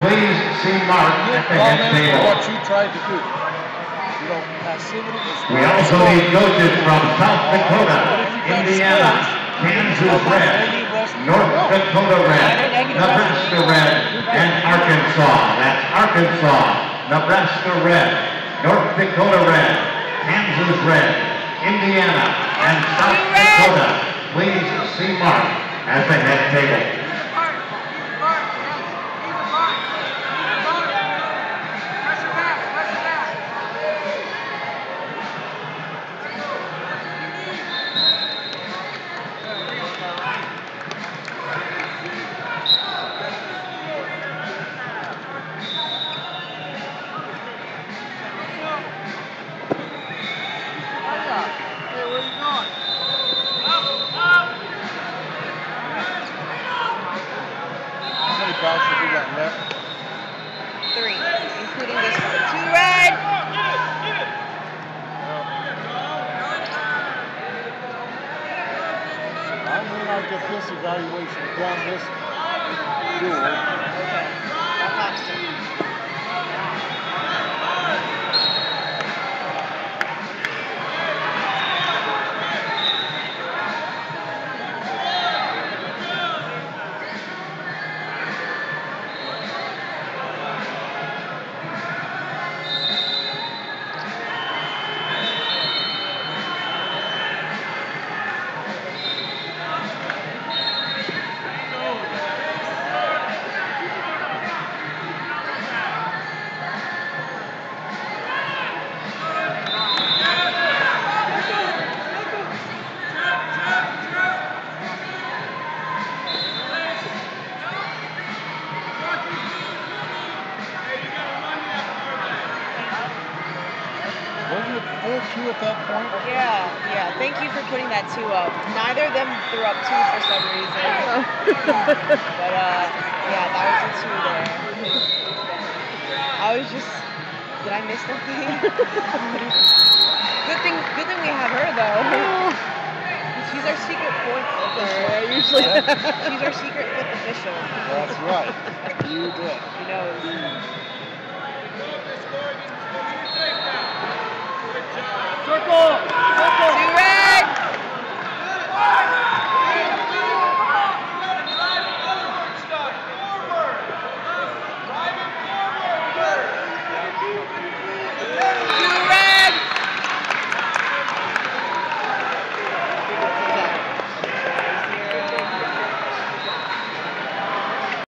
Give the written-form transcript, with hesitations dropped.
Please see Mark at the head table. What you tried to do. You know, passivity is. We also need coaches from South Dakota, Indiana, Kansas Red, North Dakota Red, Nebraska Red, and Arkansas. That's Arkansas, Nebraska Red, North Dakota Red, Kansas Red, Indiana, and South Dakota. Please see Mark at the head table. Have we got left? 3, including this one. 2 red. I may not get this evaluation done this duel. Okay. I'll have to. Wasn't it 4-2 at that point? Yeah. Thank you for putting that 2 up. Neither of them threw up 2 for some reason. But yeah, that was a 2 there. I was just, did I miss something? Good thing we have her though. She's our secret 4th official. Usually. She's our secret 5th official. That's right. You did. She knows. Circle! 2 red!